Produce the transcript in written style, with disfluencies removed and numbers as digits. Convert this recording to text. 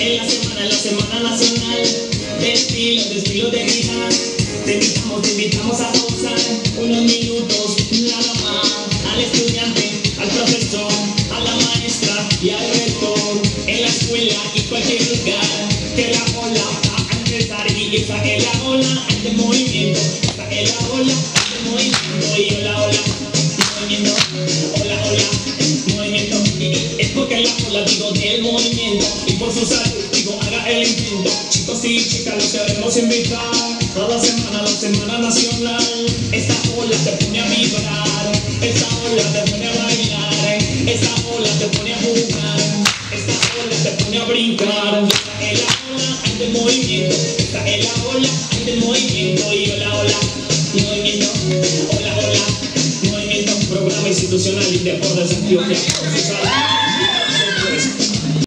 En la semana nacional de estilo de vida. Te invitamos a pausar unos minutos nada más. Al estudiante, al profesor, a la maestra y al rector. En la escuela y cualquier lugar. Que la ola va a empezar y saque la ola del movimiento. Saque la ola del movimiento y hola, hola, movimiento. Hola, hola, movimiento. Y es porque la ola digo del movimiento. Y por su salud digo haga el intento. Chicos y chicas los queremos invitar. Cada semana, la semana nacional. Esta ola te pone a vibrar. Esta ola te pone a bailar. Esta ola te pone a jugar. Esta ola te pone a brincar. Esta es la ola del movimiento. Esta es la ola del movimiento. Y hola, hola, movimiento. Hola, hola, movimiento. Programa institucional y deportes Antioquia.